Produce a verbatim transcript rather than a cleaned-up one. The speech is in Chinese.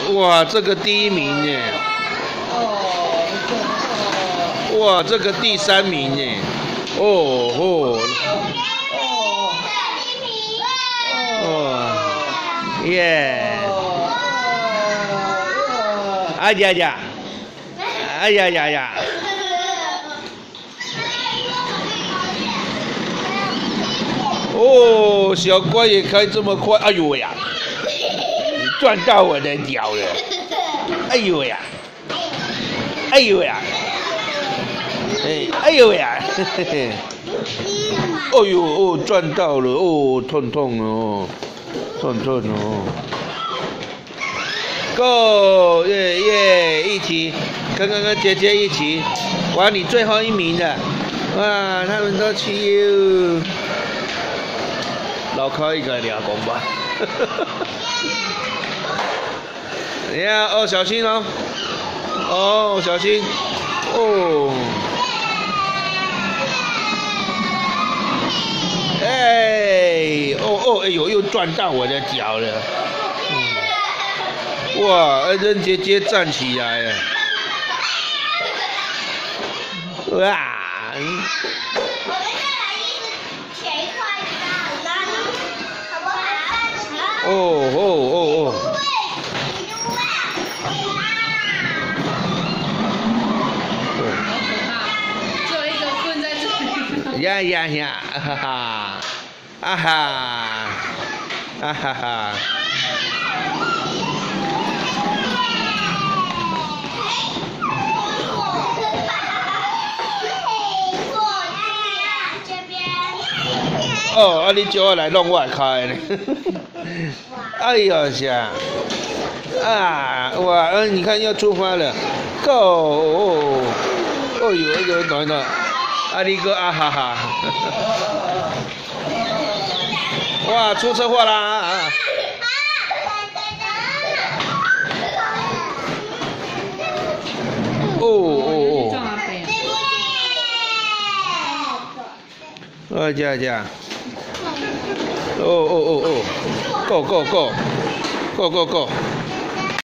哇，这个第一名耶！哇，这个第三名耶！哦哦哦，耶！哎呀呀！哎呀呀呀！哦，小乖也开这么快！哎呦喂呀！你撞到我的脚了！哎呦喂呀！哎呦喂呀！哎，哎呦喂呀！嘿嘿嘿！哦呦哦，撞到了哦，痛痛哦，痛痛哦。Go！ 耶耶，一起，跟刚刚姐姐一起，哇，你最后一名了！哇，他们都去哟。老开一个俩公吧。你看哦，小心哦！哦，小心！哦！哎，哦哦，哎呦，又撞到我的脚了！嗯、哇，任姐姐站起来了！哇！哦哦哦哦！ 只有一个棍在这里。 呀呀呀！哈哈！啊哈！啊哈哈！哦，啊，你叫我来弄我开呢。哎呀呀！啊，哇，嗯，你看要出发了 ，Go！ 哦，哦呦，哎呦，等等，啊，你个啊哈哈！哇，出车祸啦！哦哦哦！啊，这样这样。哦哦哦哦 ，Go Go Go！Go Go Go！